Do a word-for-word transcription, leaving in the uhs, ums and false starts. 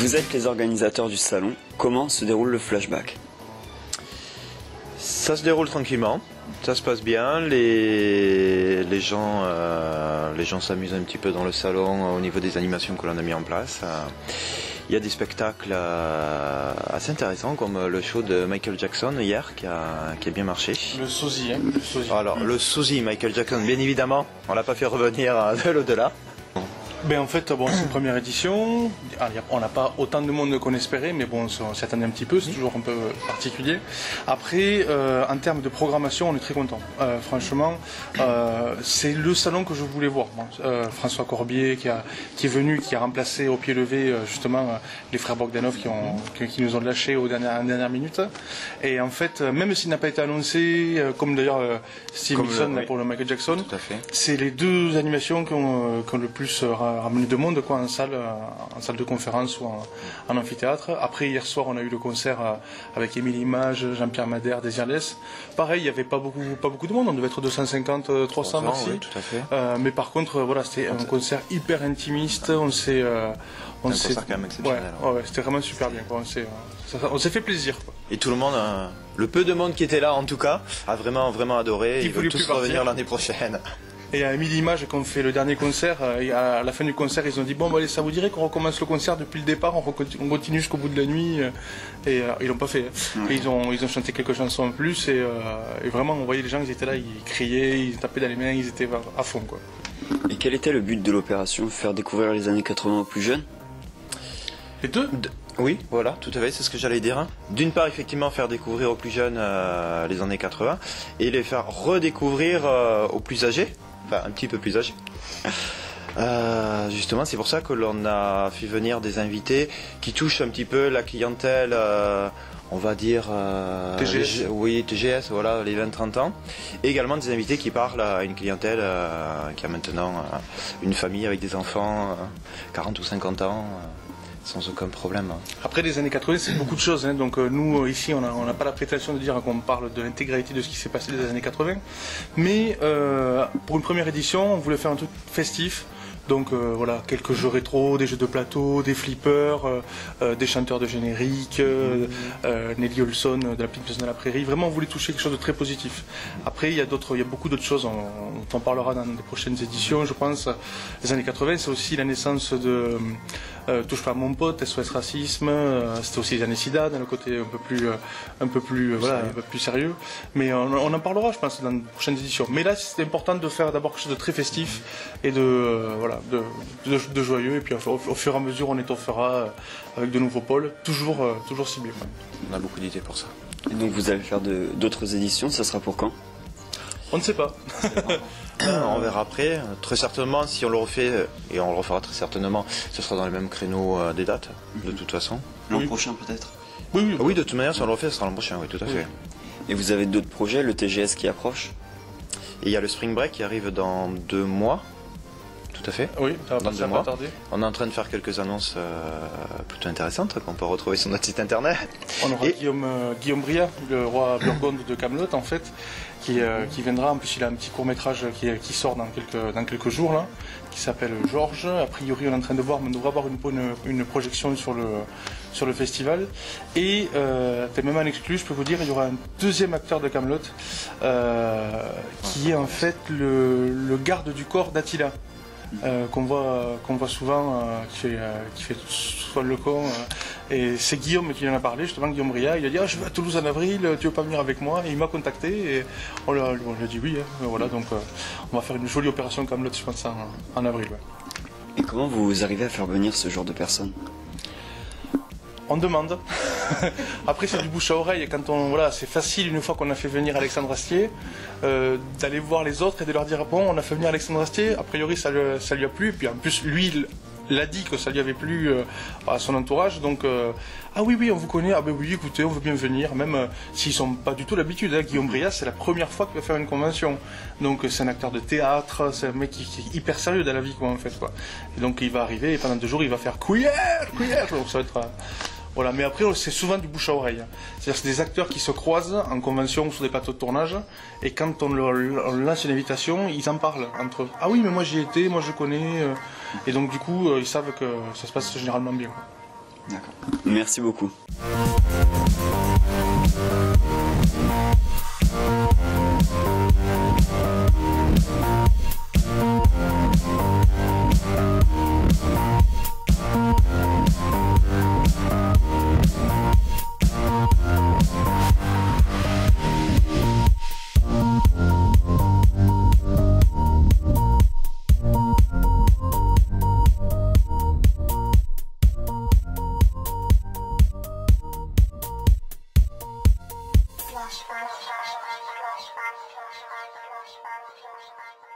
Vous êtes les organisateurs du salon. Comment se déroule le flashback? Ça se déroule tranquillement, ça se passe bien, les, les gens euh, les gens s'amusent un petit peu dans le salon euh, au niveau des animations que l'on a mis en place. Euh, il y a des spectacles euh, assez intéressants comme le show de Michael Jackson hier qui a, qui a bien marché. Le sosie, hein, le sosie. Alors le sosie Michael Jackson, bien évidemment, on l'a pas fait revenir euh, de l'au-delà. Ben en fait, bon, c'est une première édition. On n'a pas autant de monde qu'on espérait, mais bon, on s'y attendait un petit peu, c'est toujours un peu particulier. Après, euh, en termes de programmation, on est très content. Euh, franchement, euh, c'est le salon que je voulais voir. Moi. Euh, François Corbier, qui, a, qui est venu, qui a remplacé au pied levé justement les frères Bogdanov qui, ont, qui, qui nous ont lâchés aux dernières, en dernière minute. Et en fait, même s'il n'a pas été annoncé, comme d'ailleurs euh, Steve Nixon le, oui. pour le Michael Jackson, c'est les deux animations qui ont, qui ont le plus ramené de monde quoi, en, salle, en salle de conférence ou en, en amphithéâtre. Après, hier soir, on a eu le concert avec Émilie Image, Jean-Pierre Madère, Désirless. Pareil, il n'y avait pas beaucoup, pas beaucoup de monde, on devait être deux cent cinquante, trois cents maxi. Oui, tout à fait. Euh, mais par contre, voilà, c'était un concert hyper intimiste. On s'est, euh, on s'est, un concert quand même exceptionnel. Ouais, ouais, c'était vraiment super bien. Quoi. On s'est, euh, on s'est fait plaisir. Quoi. Et tout le monde, euh, le peu de monde qui était là, en tout cas, a vraiment, vraiment adoré. Il Ils veulent tous revenir l'année prochaine. Et à Émilie Image, quand on fait le dernier concert, et à la fin du concert, ils ont dit bon, bah, allez, ça vous dirait qu'on recommence le concert depuis le départ, on continue jusqu'au bout de la nuit. Et euh, ils l'ont pas fait. Et ils ont, ils ont chanté quelques chansons en plus, et, euh, et vraiment, on voyait les gens, ils étaient là, ils criaient, ils tapaient dans les mains, ils étaient à fond, quoi. Et quel était le but de l'opération? Faire découvrir les années quatre-vingts aux plus jeunes? Les deux de... Oui, voilà, tout à fait, c'est ce que j'allais dire. D'une part, effectivement, faire découvrir aux plus jeunes euh, les années quatre-vingts, et les faire redécouvrir euh, aux plus âgés. Enfin, un petit peu plus âgé. Euh, justement, c'est pour ça que l'on a fait venir des invités qui touchent un petit peu la clientèle, euh, on va dire... Euh, T G S. Les, oui, T G S, voilà, les vingt trente ans. Et également des invités qui parlent à une clientèle euh, qui a maintenant euh, une famille avec des enfants, euh, quarante ou cinquante ans. Euh, sans aucun problème. Après les années quatre-vingts, c'est beaucoup de choses. Hein. Donc euh, nous, ici, on n'a on pas la prétention de dire qu'on parle de l'intégralité de ce qui s'est passé des années quatre-vingts. Mais euh, pour une première édition, on voulait faire un truc festif. Donc euh, voilà, quelques jeux rétro, des jeux de plateau, des flippers, euh, euh, des chanteurs de générique, euh, euh, Nelly Olson de la petite maison de la prairie. Vraiment, on voulait toucher quelque chose de très positif. Après, il y a d'autres, il y a beaucoup d'autres choses. On, on en parlera dans les prochaines éditions, je pense. Les années quatre-vingts, c'est aussi la naissance de euh, Touche pas à mon pote, S O S Racisme. Euh, C'était aussi les années SIDA, dans le côté un peu plus, euh, un peu plus, euh, voilà, un peu plus sérieux. Mais on, on en parlera, je pense, dans les prochaines éditions. Mais là, c'est important de faire d'abord quelque chose de très festif et de euh, voilà. De, de, de joyeux, et puis au, au fur et à mesure on étoffera avec de nouveaux pôles, toujours, euh, toujours ciblés. On a beaucoup d'idées pour ça. Et donc vous allez faire d'autres éditions, ça sera pour quand? On ne sait pas. On verra après. Très certainement, si on le refait, et on le refera très certainement, ce sera dans les mêmes créneaux euh, des dates, de toute façon. L'an oui. prochain peut-être? Oui, oui. Oui, de toute manière, si on le refait, ce sera l'an prochain, oui, tout à oui. fait. Et vous avez d'autres projets, le T G S qui approche? Et il y a le Spring Break qui arrive dans deux mois. Tout à fait. Oui, ça va dans deux mois. tarder. On est en train de faire quelques annonces euh, plutôt intéressantes qu'on peut retrouver sur notre site internet. On aura Et... Guillaume, euh, Guillaume Briat, le roi Burgonde de Camelot en fait, qui, euh, qui viendra. En plus, il a un petit court métrage qui, qui sort dans quelques, dans quelques jours là, qui s'appelle Georges. A priori, on est en train de voir, mais on devrait avoir une, une, une projection sur le, sur le festival. Et euh, même en exclu, je peux vous dire, il y aura un deuxième acteur de Camelot euh, qui est en fait le, le garde du corps d'Attila. Euh, qu'on voit, qu'on voit souvent, euh, qui fait, euh, qui fait soit le con. Euh, et c'est Guillaume qui en a parlé, justement, Guillaume Briat. Il a dit ah, je vais à Toulouse en avril, tu veux pas venir avec moi? Et il m'a contacté et on lui a, a dit oui. Hein, voilà, donc euh, on va faire une jolie opération Camelot, je pense, en, en avril. Ouais. Et comment vous arrivez à faire venir ce genre de personnes? On demande. Après, c'est du bouche à oreille. Quand on, voilà, c'est facile, une fois qu'on a fait venir Alexandre Astier, euh, d'aller voir les autres et de leur dire bon, on a fait venir Alexandre Astier, a priori ça lui, ça lui a plu, et puis en plus, lui, l'a dit que ça lui avait plu euh, à son entourage, donc euh, ah oui, oui, on vous connaît, ah ben oui, écoutez, on veut bien venir, même euh, s'ils sont pas du tout l'habitude. Hein. Guillaume Briat, c'est la première fois qu'il va faire une convention, donc c'est un acteur de théâtre, c'est un mec qui, qui est hyper sérieux dans la vie, quoi, en fait, quoi. Et donc il va arriver, et pendant deux jours, il va faire cuillère, cuillère, donc ça va être. Euh, Voilà, mais après, c'est souvent du bouche à oreille. C'est-à-dire c'est des acteurs qui se croisent en convention ou sur des plateaux de tournage, et quand on leur, on leur lance une invitation, ils en parlent entre eux. Ah oui, mais moi j'y étais, moi je connais. Et donc du coup, ils savent que ça se passe généralement bien. D'accord. Merci beaucoup. Flashback, flashback, flashback, flashback, flashback, flashback.